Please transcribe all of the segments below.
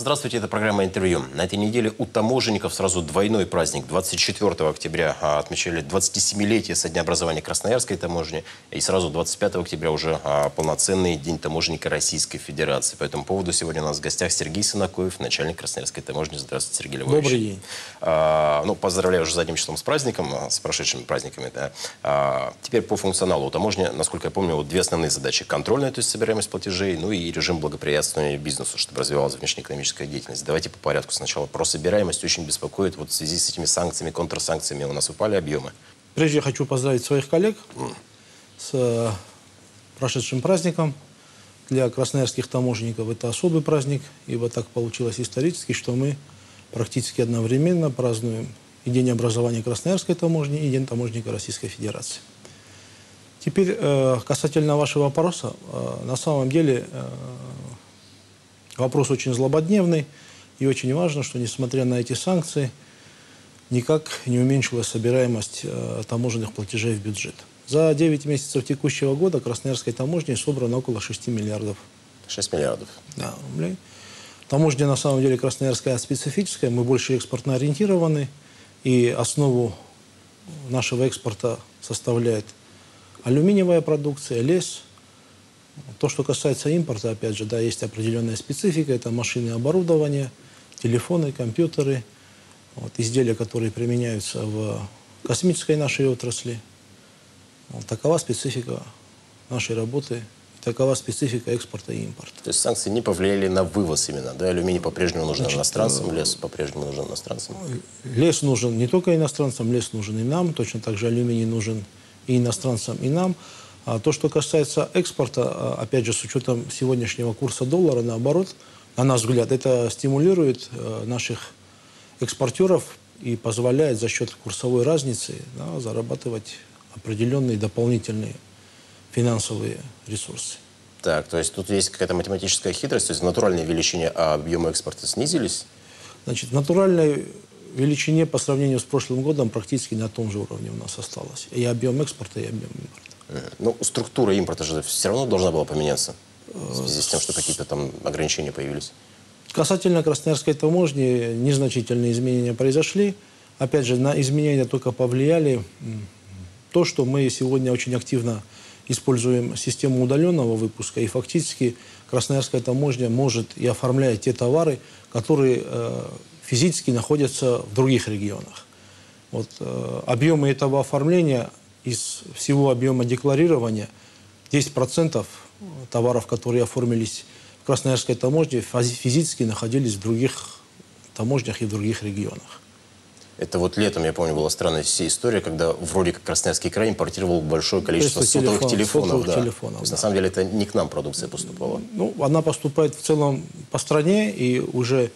Здравствуйте, это программа «Интервью». На этой неделе у таможенников сразу двойной праздник. 24 октября отмечали 27-летие со дня образования Красноярской таможни. И сразу 25 октября уже полноценный день таможенника Российской Федерации. По этому поводу сегодня у нас в гостях Сергей Сынакоев, начальник Красноярской таможни. Здравствуйте, Сергей Львович. Добрый день. Поздравляю уже задним числом с праздником, с прошедшими праздниками. Да. Теперь по функционалу. У таможни, насколько я помню, две основные задачи. Контрольная, то есть собираемость платежей, ну и режим благоприятствования бизнесу, чтобы развивалась внешнеэкономическая деятельность. Давайте по порядку сначала. Про собираемость очень беспокоит. Вот в связи с этими санкциями, контрсанкциями у нас упали объемы. Прежде я хочу поздравить своих коллег с прошедшим праздником. Для красноярских таможенников это особый праздник, ибо так получилось исторически, что мы практически одновременно празднуем и День образования Красноярской таможни, и День таможенника Российской Федерации. Теперь касательно вашего вопроса. На самом деле вопрос очень злободневный, и очень важно, что несмотря на эти санкции, никак не уменьшилась собираемость таможенных платежей в бюджет. За 9 месяцев текущего года Красноярской таможней собрано около 6 миллиардов. 6 миллиардов. Да, рублей. Таможня на самом деле красноярская специфическая, мы больше экспортно ориентированы, и основу нашего экспорта составляет алюминиевая продукция, лес. То, что касается импорта, опять же, да, есть определенная специфика, это машины и оборудование, телефоны, компьютеры, изделия, которые применяются в космической нашей отрасли. Такова специфика нашей работы, такова специфика экспорта и импорта. То есть санкции не повлияли на вывоз именно, да? Алюминий по-прежнему нужен иностранцам, лес по-прежнему нужен иностранцам? Лес нужен не только иностранцам, лес нужен и нам, точно так же алюминий нужен и иностранцам, и нам. А то, что касается экспорта, опять же, с учетом сегодняшнего курса доллара, наоборот, на наш взгляд, это стимулирует наших экспортеров и позволяет за счет курсовой разницы, да, зарабатывать определенные дополнительные финансовые ресурсы. Так, то есть тут есть какая-то математическая хитрость, то есть в натуральной величине объемы экспорта снизились? Значит, в натуральной величине по сравнению с прошлым годом практически на том же уровне у нас осталось. И объем экспорта, и объем импорта. Ну, структура импорта же все равно должна была поменяться в связи с тем, что какие-то там ограничения появились. Касательно Красноярской таможни незначительные изменения произошли. Опять же, на изменения только повлияли то, что мы сегодня очень активно используем систему удаленного выпуска, и фактически Красноярская таможня может и оформляет те товары, которые физически находятся в других регионах. Вот, объемы этого оформления из всего объема декларирования 10% товаров, которые оформились в Красноярской таможне, физически находились в других таможнях и в других регионах. Это вот летом, я помню, была странная история, когда вроде как Красноярский край импортировал большое количество сотовых телефонов. Да. То есть, на самом деле это не к нам продукция поступала. Ну, она поступает в целом по стране, и уже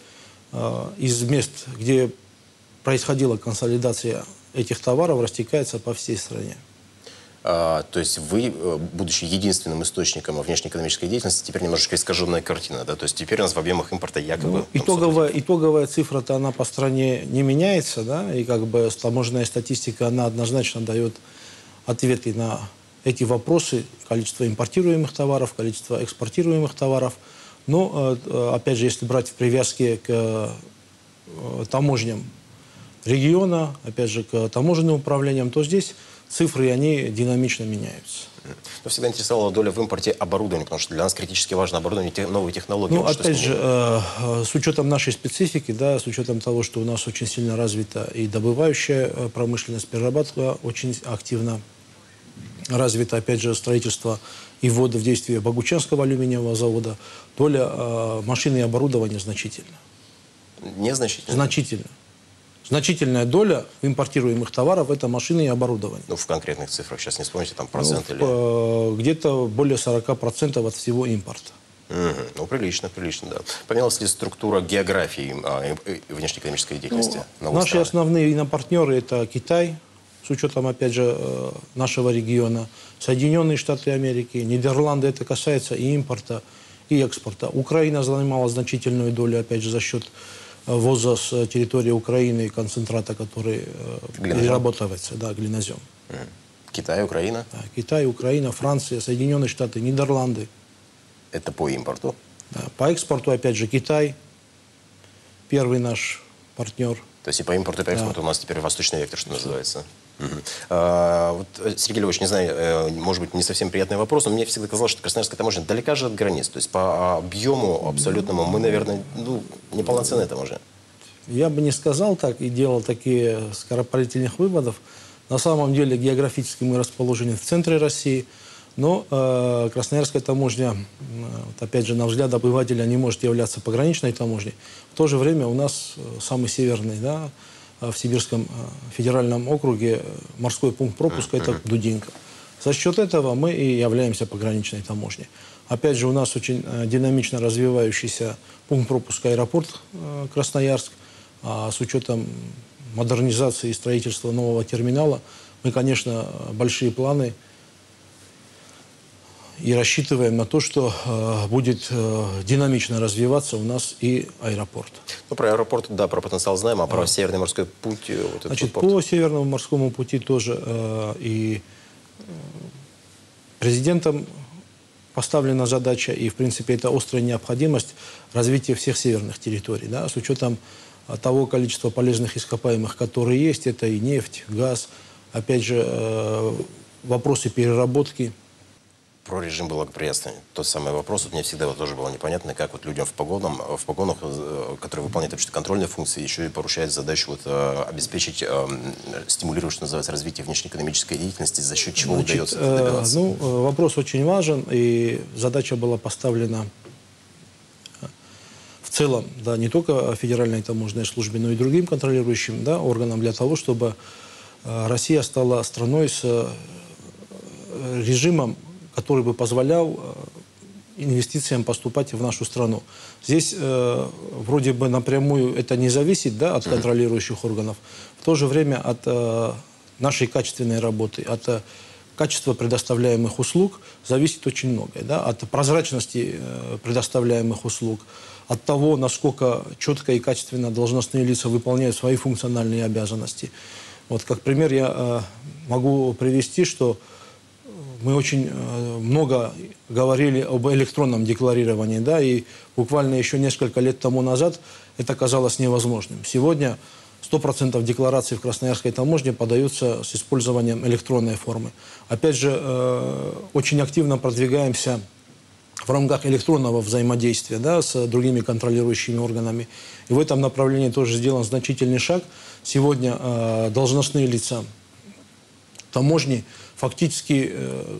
из мест, где происходила консолидация этих товаров, растекается по всей стране. То есть вы, будучи единственным источником внешнеэкономической деятельности, теперь немножечко искаженная картина, да? То есть теперь у нас в объемах импорта якобы... Итоговая цифра-то она по стране не меняется, да? И как бы таможенная статистика, она однозначно дает ответы на эти вопросы. Количество импортируемых товаров, количество экспортируемых товаров. Но, опять же, если брать в привязке к таможням региона, опять же, к таможенным управлениям, то здесь цифры, они динамично меняются. Но всегда интересовала доля в импорте оборудования, потому что для нас критически важно оборудование, новые технологии. Ну, опять же, с учетом нашей специфики, да, с учетом того, что у нас очень сильно развита и добывающая промышленность, переработка очень активно развита, опять же, строительство и ввода в действие Богучанского алюминиевого завода, доля машин и оборудования значительна. Незначительно? Значительно. Значительная доля импортируемых товаров – это машины и оборудование. Ну, в конкретных цифрах сейчас не вспомните, там процент или… Где-то более 40% от всего импорта. Ну, прилично, да. Поменялась ли структура географии внешнеэкономической деятельности? Наши основные инопартнеры – это Китай, с учетом, опять же, нашего региона, Соединенные Штаты Америки, Нидерланды. Это касается и импорта, и экспорта. Украина занимала значительную долю, опять же, за счет ввоза с территории Украины концентрата, который перерабатывается, да, глинозем. Китай, Украина? Да, Китай, Украина, Франция, Соединенные Штаты, Нидерланды. Это по импорту? Да, по экспорту, опять же, Китай, первый наш партнер. То есть и по импорту, и по экспорту у нас теперь восточный вектор, что называется. Сергей Львович, не знаю, может быть, не совсем приятный вопрос, но мне всегда казалось, что Красноярская таможня далека же от границ. То есть по объему абсолютному мы, наверное, неполноценная таможня. Я бы не сказал так и делал такие скоропалительных выводов. На самом деле географически мы расположены в центре России, но Красноярская таможня, опять же, на взгляд обывателя не может являться пограничной таможней. В то же время у нас самый северный, да, в Сибирском федеральном округе морской пункт пропуска – это Дудинка. За счет этого мы и являемся пограничной таможней. Опять же, у нас очень динамично развивающийся пункт пропуска аэропорт Красноярск. А с учетом модернизации и строительства нового терминала мы, конечно, большие планы и рассчитываем на то, что будет динамично развиваться у нас и аэропорт. Ну, про аэропорт, да, про потенциал знаем, а про Северный морской путь... Вот значит, по Северному морскому пути тоже и президентом поставлена задача, и, в принципе, это острая необходимость развития всех северных территорий, да, с учетом того количества полезных ископаемых, которые есть, это и нефть, газ, опять же, вопросы переработки. Про режим благоприятствования. Тот самый вопрос. Вот мне всегда тоже было непонятно, как вот людям в погонах, которые выполняют вообще контрольные функции, еще и поручают задачу вот, обеспечить, стимулировать, что называется, развитие внешнеэкономической деятельности, за счет чего удается это добиваться. Ну, вопрос очень важен, и задача была поставлена в целом, да, не только Федеральной таможенной службе, но и другим контролирующим, да, органам для того, чтобы Россия стала страной с режимом, который бы позволял инвестициям поступать в нашу страну. Здесь вроде бы напрямую это не зависит, да, от контролирующих органов, в то же время от нашей качественной работы, от качества предоставляемых услуг зависит очень многое. Да, от прозрачности предоставляемых услуг, от того, насколько четко и качественно должностные лица выполняют свои функциональные обязанности. Вот, как пример я могу привести, что мы очень много говорили об электронном декларировании, да, и буквально еще несколько лет тому назад это казалось невозможным. Сегодня 100% деклараций в Красноярской таможне подаются с использованием электронной формы. Опять же, очень активно продвигаемся в рамках электронного взаимодействия, да, с другими контролирующими органами. И в этом направлении тоже сделан значительный шаг. Сегодня должностные лица таможни фактически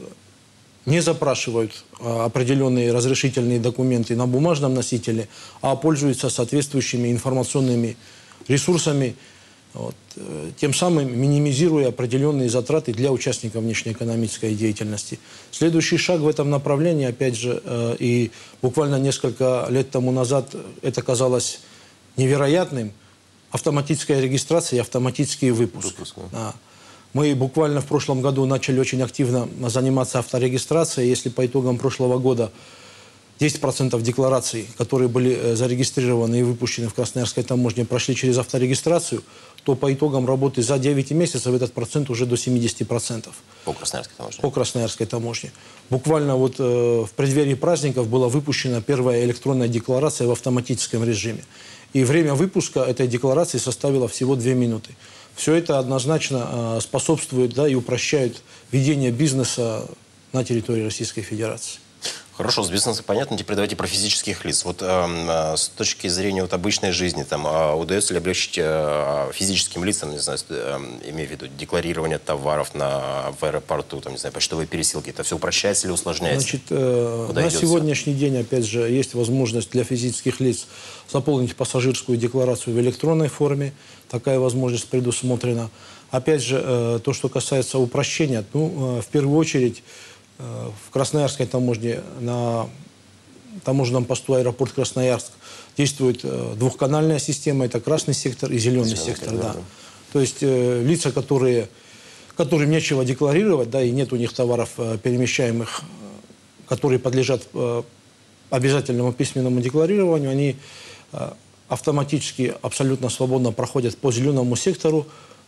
не запрашивают определенные разрешительные документы на бумажном носителе, а пользуются соответствующими информационными ресурсами, вот, тем самым минимизируя определенные затраты для участников внешнеэкономической деятельности. Следующий шаг в этом направлении, опять же, и буквально несколько лет тому назад это казалось невероятным, автоматическая регистрация и автоматический выпуск. Да. Мы буквально в прошлом году начали очень активно заниматься авторегистрацией. Если по итогам прошлого года 10% деклараций, которые были зарегистрированы и выпущены в Красноярской таможне, прошли через авторегистрацию, то по итогам работы за 9 месяцев этот процент уже до 70%. По Красноярской таможне? По Красноярской таможне. Буквально вот в преддверии праздников была выпущена первая электронная декларация в автоматическом режиме. И время выпуска этой декларации составило всего 2 минуты. Все это однозначно способствует, да, и упрощает ведение бизнеса на территории Российской Федерации. Хорошо, с бизнесом понятно. Теперь давайте про физических лиц. Вот с точки зрения вот, обычной жизни, там, удается ли облегчить физическим лицам, не знаю, имею в виду декларирование товаров в аэропорту, там, не знаю, почтовые пересылки, это все упрощается или усложняется? Значит, на сегодняшний день, опять же, есть возможность для физических лиц заполнить пассажирскую декларацию в электронной форме. Такая возможность предусмотрена. Опять же, то, что касается упрощения, ну, в первую очередь, в Красноярской таможне, на таможенном посту аэропорт Красноярск действует двухканальная система, это красный сектор и зеленый сектор. Да. То есть лица, которым нечего декларировать, да, и нет у них товаров перемещаемых, которые подлежат обязательному письменному декларированию, они автоматически, абсолютно свободно проходят по зеленому сектору,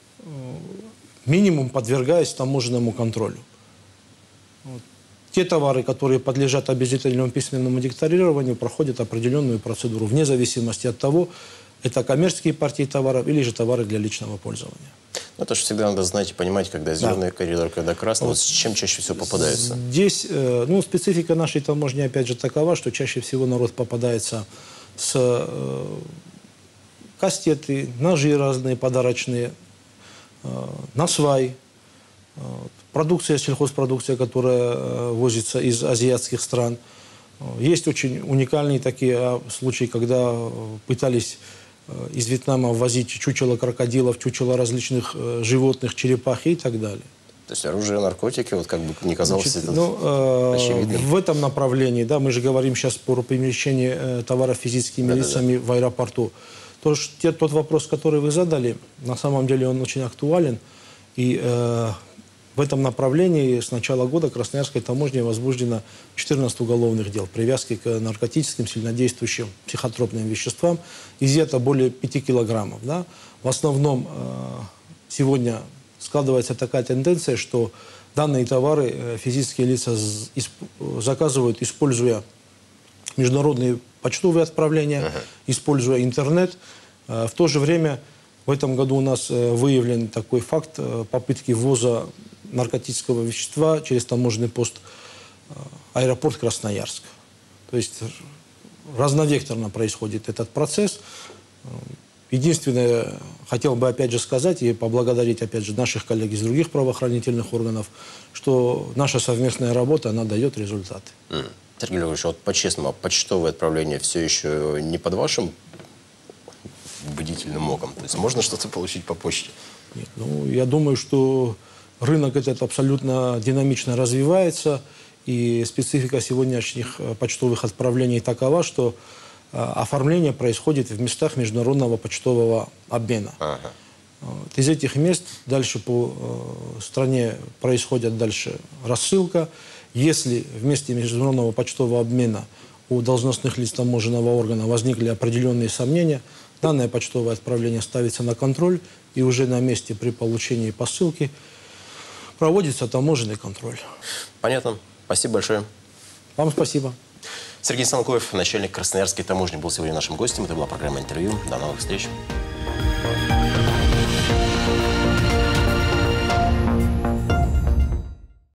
минимум подвергаясь таможенному контролю. Вот. Те товары, которые подлежат обязательному письменному декларированию, проходят определенную процедуру, вне зависимости от того, Это коммерческие партии товаров или же товары для личного пользования. Ну, это же всегда надо знать и понимать, когда зеленый коридор, когда красный. Вот с чем чаще всего попадается? Здесь, ну, специфика нашей таможни, опять же, такова, что чаще всего народ попадается с кастеты, ножи разные подарочные, насвай, продукция, сельхозпродукция, которая возится из азиатских стран. Есть очень уникальные такие случаи, когда пытались из Вьетнама ввозить чучело крокодилов, чучело различных животных, черепах и так далее. То есть оружие, наркотики, вот как бы не казалось, Значит, это очевидным. в этом направлении, да, мы же говорим сейчас про перемещение товаров физическими лицами в аэропорту. Тот вопрос, который вы задали, на самом деле он очень актуален. И в этом направлении с начала года Красноярской таможней возбуждено 14 уголовных дел привязки к наркотическим, сильнодействующим психотропным веществам. Изъято более 5 килограммов. Да? В основном сегодня складывается такая тенденция, что данные товары физические лица заказывают, используя международные почтовые отправления, используя интернет. В то же время в этом году у нас выявлен такой факт попытки ввоза наркотического вещества через таможенный пост аэропорт Красноярск. То есть разновекторно происходит этот процесс. Единственное, хотел бы опять же сказать и поблагодарить опять же наших коллег из других правоохранительных органов, что наша совместная работа, она дает результаты. Сергей Львович, вот по-честному, почтовое отправление все еще не под вашим бдительным оком? То есть можно что-то получить по почте? Нет, ну, я думаю, что рынок этот абсолютно динамично развивается, и специфика сегодняшних почтовых отправлений такова, что оформление происходит в местах международного почтового обмена. Вот. Из этих мест дальше по стране происходит дальше рассылка. Если в месте международного почтового обмена у должностных лиц таможенного органа возникли определенные сомнения, данное почтовое отправление ставится на контроль, и уже на месте при получении посылки проводится таможенный контроль. Понятно. Спасибо большое. Вам спасибо. Сергей Санкоев, начальник Красноярской таможни, был сегодня нашим гостем. Это была программа «Интервью». До новых встреч.